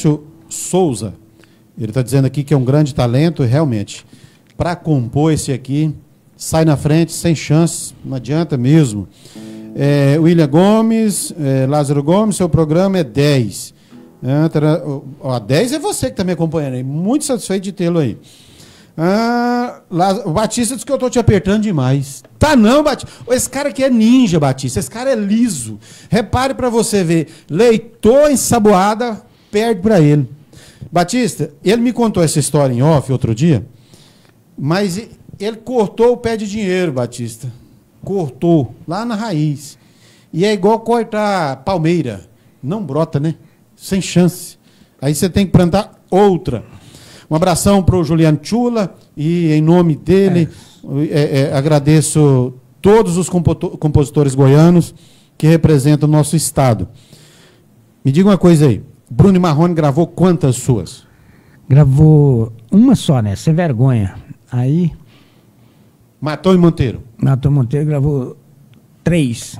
Márcio Souza. Ele está dizendo aqui que é um grande talento, e realmente, para compor esse aqui, sai na frente, sem chance, não adianta mesmo. William Gomes, Lázaro Gomes, seu programa é 10. 10 é você que está me acompanhando aí, muito satisfeito de tê-lo aí. O Batista disse que eu estou te apertando demais. Tá não, Batista. Esse cara aqui é ninja, Batista. Esse cara é liso. Repare para você ver. Leitor ensaboada, perde para ele. Batista, ele me contou essa história em off outro dia, mas ele cortou o pé de dinheiro, Batista. Cortou, lá na raiz. E é igual cortar palmeira. Não brota, né? Sem chance. Aí você tem que plantar outra. Um abração para o Juliano Chula e, em nome dele, agradeço todos os compositores goianos que representam o nosso estado. Me diga uma coisa aí. Bruno Marrone gravou quantas suas? Gravou uma só, né? Sem vergonha. Aí... Matou e Monteiro? Matou e Monteiro gravou 3.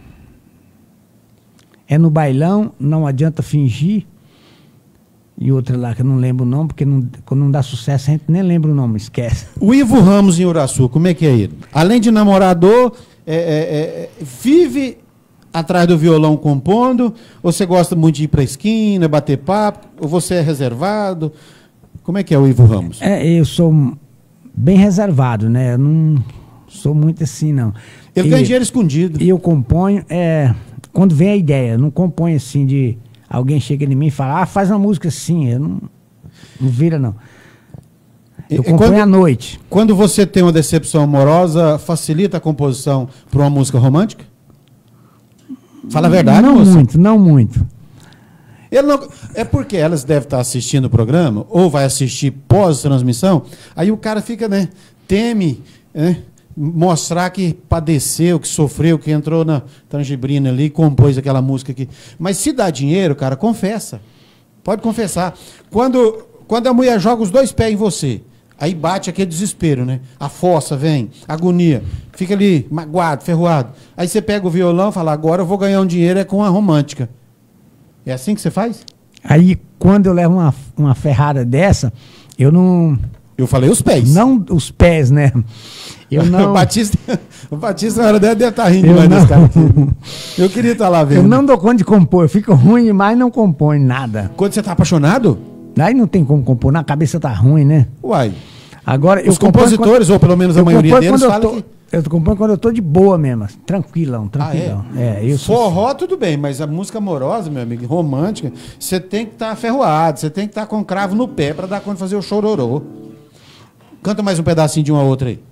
É no bailão, não adianta fingir. E outra lá que eu não lembro o nome, porque quando não dá sucesso a gente nem lembra o nome, esquece. O Ivo Ramos em Uraçu, como é que é ele? Além de namorador, vive atrás do violão compondo, ou você gosta muito de ir para a esquina, bater papo, ou você é reservado? Como é que é o Ivo Ramos? Eu sou bem reservado, né? Eu não sou muito assim, não. Ele ganha dinheiro escondido. E eu componho, quando vem a ideia, eu não componho assim de... Alguém chega em mim e fala, faz uma música assim, eu não vira, não. Eu componho à noite. Quando você tem uma decepção amorosa, facilita a composição para uma música romântica? Fala a verdade, não moça. Não muito. É porque elas devem estar assistindo o programa, ou vai assistir pós-transmissão, aí o cara fica, né, teme, mostrar que padeceu, que sofreu, que entrou na tangibrina ali e compôs aquela música aqui. Mas se dá dinheiro, cara, confessa. Pode confessar. Quando a mulher joga os 2 pés em você, aí bate aquele desespero, né? A fossa vem, a agonia, fica ali magoado, ferroado. Aí você pega o violão e fala, agora eu vou ganhar um dinheiro com a romântica. É assim que você faz? Aí, quando eu levo uma ferrada dessa, eu não... Eu falei os pés. Não os pés, né? Eu não... o Batista, na hora dele, deve estar rindo demais desse cara aqui. Eu queria estar lá vendo. Eu não dou conta de compor. Eu fico ruim demais e não compõe nada. Quando você está apaixonado? Aí não tem como compor. Na cabeça tá ruim, né? Uai. Agora, os compositores, ou pelo menos a maioria deles, falam que... Eu componho quando eu tô de boa mesmo. Tranquilão. Forró, tudo bem, mas a música amorosa, meu amigo, romântica, você tem que estar ferroado, você tem que estar com cravo no pé para dar conta de fazer o chororô. Canta mais um pedacinho de uma outra aí.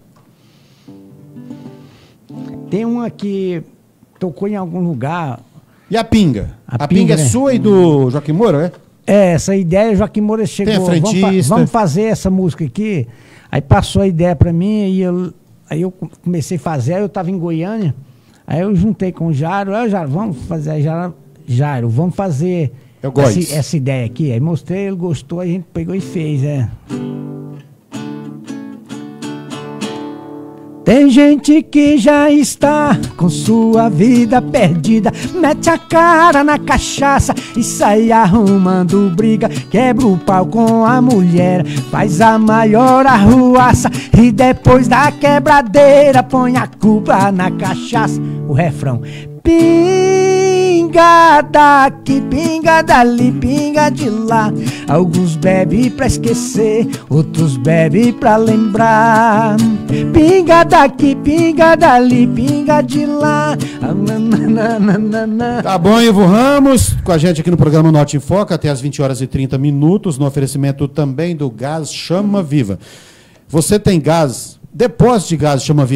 Tem uma que tocou em algum lugar. E a Pinga? A né? Pinga é sua e do Joaquim Moura, é? Essa ideia, Joaquim Moura chegou. Tem a frentista. Vamos fazer essa música aqui. Aí passou a ideia para mim e aí eu comecei a fazer. Aí eu estava em Goiânia. Aí eu juntei com o Jairo. Jairo, vamos fazer. Jairo, vamos fazer essa ideia aqui. Aí mostrei, ele gostou, a gente pegou e fez, Tem gente que já está com sua vida perdida, mete a cara na cachaça e sai arrumando briga, quebra o pau com a mulher, faz a maior arruaça e depois da quebradeira põe a culpa na cachaça. O refrão: pinga daqui, pinga dali, pinga de lá. Alguns bebem pra esquecer, outros bebem pra lembrar. Pinga daqui, pinga dali, pinga de lá. Tá bom, Ivo Ramos, com a gente aqui no programa Norte em Foca, até as 20h30, no oferecimento também do Gás Chama Viva. Você tem gás, depósito de gás Chama Viva.